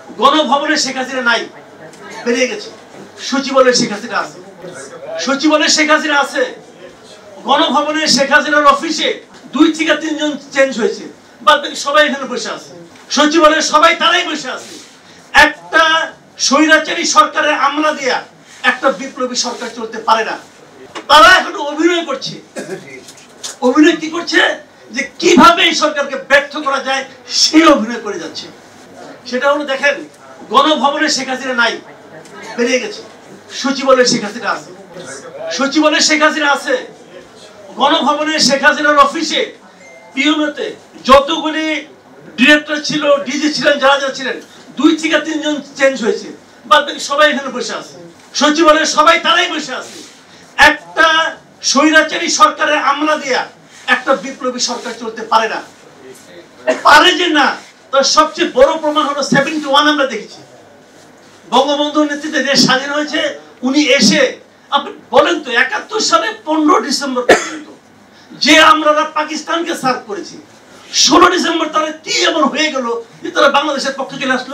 গণভবনে শেখ হাসিনা নাই, বেরিয়ে গেছে। সচিবালয়ে শেখ হাসিনা আছে, সচিবালয়ে শেখ হাসিনা আছে। গণভবনে শেখ হাসিনার অফিসে 2 থেকে 3 জন চেঞ্জ হয়েছে, বাদ বাকি সবাই এখানে বসে আছে। সচিবালয়ে সবাই তারাই বসে আছে। একটা স্বৈরাচারী সরকারের আমলা দিয়া একটা বিপ্লবী সরকার চলতে পারে না। তারা এখন অভিনয় করছে। অভিনয় কি করছে? যে কিভাবে এই সরকারকে ব্যর্থ করা যায় সেই অভিনয় করে যাচ্ছে। সেটা হলো, দেখেন, গণভবনে শেখ হাসিনা নাই, বেরিয়ে গেছে। সচিবালয়ে শেখ হাসিনা আছে, সচিবালয়ে শেখ হাসিনা আছে। গণভবনে শেখ হাসিনার অফিসে পিএমওতে যতগুলি ডিরেক্টর ছিল, ডিজি ছিলেন, যারা যারা ছিলেন, 2 থেকে 3 জন চেঞ্জ হয়েছে, বাদ বাকি সবাই এখানে বসে আছে। সচিবালয়ে সবাই তারাই বসে আছে। একটা স্বৈরাচারী সরকারের আমলা দিয়া একটা বিপ্লবী সরকার চলতে পারে না। পারে যে না, তার সবচেয়ে বড় প্রমাণ হলো 71 আমরা দেখেছি। বঙ্গবন্ধুর নেতৃত্বে দেশ স্বাধীন হয়েছে। উনি এসে, আপনি বলেন তো, 71 সালে 15 ডিসেম্বর পর্যন্ত যে আমরা পাকিস্তানকে সার্ভ করেছি, 16 ডিসেম্বর তারা কি এমন হয়ে গেল যে তারা বাংলাদেশের পক্ষে চলে আসলো?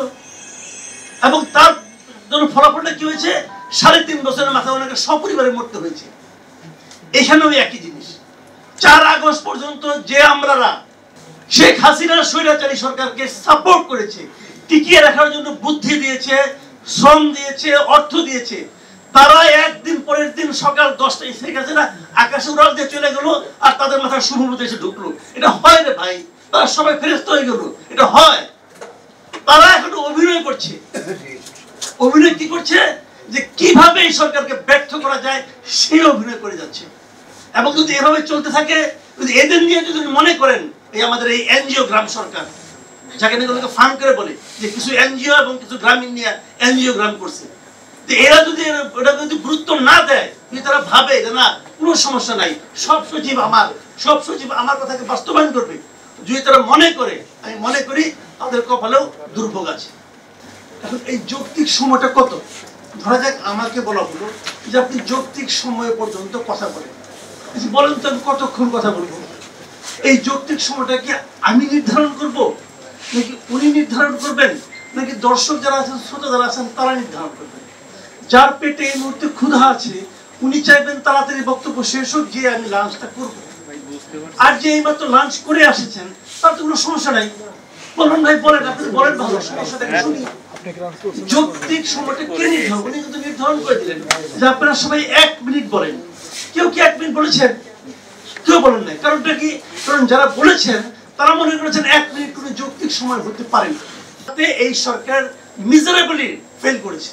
এবং তার জন্য ফলাফলটা কি হয়েছে? 3.5 বছরের মাথায় ওনাকে সপরিবারে মরতে হয়েছে। এখানেও একই জিনিস। 4 আগস্ট পর্যন্ত যে আমরারা শেখ হাসিনার স্বৈরাচারী সরকারকে সাপোর্ট করেছে, টিকিয়ে রাখার জন্য বুদ্ধি দিয়েছে, শ্রম দিয়েছে, অর্থ দিয়েছে, তারা একদিন পরের দিন সকাল 10টায় শেখ হাসিনা আকাশে উড়াল দিয়ে চলে গেল, আর তাদের মাথায় শুভমতি এসে ঢুকলো। এটা হয় রে ভাই? তারা সবাই ফেরেশতা হয়ে গেল? এটা হয়? তারা এখন অভিনয় করছে। অভিনয় কি করছে? যে কিভাবে এই সরকারকে ব্যর্থ করা যায় সেই অভিনয় করে যাচ্ছে। এবং যদি এভাবে চলতে থাকে, যদি এদের নিয়ে যদি মনে করেন, এই আমাদের এই এনজিও গ্রাম সরকার, যাকে এগুলোকে ফান্ড করে বলে যে কিছু এনজিও এবং কিছু গ্রামীণ নিয়ে এনজিও গ্রাম করছে, এরা যদি এটা যদি গুরুত্ব না দেয়, যদি তারা ভাবে যে না কোনো সমস্যা নাই, সব সচিব আমার কথাকে বাস্তবায়ন করবে, যদি তারা মনে করে, আমি মনে করি তাদের কপালেও দুর্ভোগ আছে। এখন এই যৌক্তিক সময়টা কত? ধরা যাক আমাকে বলা হলো যে আপনি যৌক্তিক সময় পর্যন্ত কথা বলেন। বলেন তো আমি কতক্ষণ কথা বলবো? এই যৌক্তিক সময়টা কি আমি নির্ধারণ করব, নাকি উনি নির্ধারণ করবেন, নাকি দর্শক যারা আছেন, শ্রোতা যারা আছেন, তারা নির্ধারণ করবেন? যার পেটে এই মুহূর্তে ক্ষুধা আছে, উনি চাইবেন তাড়াতাড়ি বক্তব্য শেষ হোক, যে আমি লাঞ্চটা করবো। আর যে এইমাত্র লাঞ্চ করে আসেছেন, তার তো কোনো সমস্যা নাই, বলুন ভাই বলেন, আপনি বলেন, ভালো সমস্যাটাকে শুনি। যৌক্তিক সময়টা কে নির্ধারণ? উনি কিন্তু নির্ধারণ করে দিলেন যে আপনারা সবাই 1 মিনিট বলেন। কেউ কি 1 মিনিট বলেছেন? কেউ বলেন নাই। কারণটা কি? কারণ যারা বলেছেন তারা মনে করেছেন 1 মিনিট কোনো যৌক্তিক সময় হতে পারে না। এই সরকার মিজারেবলি ফেল করেছে।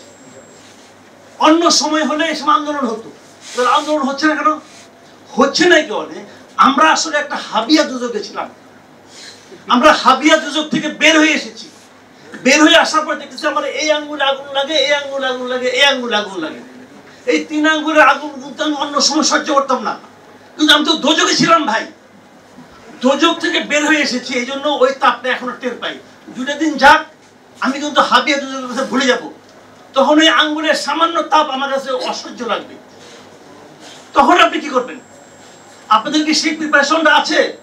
অন্য সময় হলে এসব আন্দোলন হতো, আন্দোলন হচ্ছে না কেন? হচ্ছে না কারণে আমরা আসলে একটা হাবিয়া দুজকে ছিলাম। আমরা হাবিয়া দুজক থেকে বের হয়ে এসেছি। বের হয়ে আসার পর দেখতেছি আমার এই আঙ্গুলে আগুন লাগে, এই আঙ্গুলে আগুন লাগে, এই আঙ্গুলে আগুন লাগে। এই 3 আঙ্গুলের আগুন কিন্তু আমি অন্য সময় সহ্য করতাম না, কিন্তু আমি তো দোজকে ছিলাম ভাই। দোজক থেকে বের হয়ে এসেছি, এই জন্য ওই তাপটা এখনো টের পাই। 2টা দিন যাক, আমি কিন্তু হাবিয়া দুজকের কথা ভুলে যাব। তখন ওই আঙ্গুলের সামান্য তাপ আমার কাছে অসহ্য লাগবে। তখন আপনি কি করবেন? আপনাদের কি সেই প্রিপারেশনটা আছে?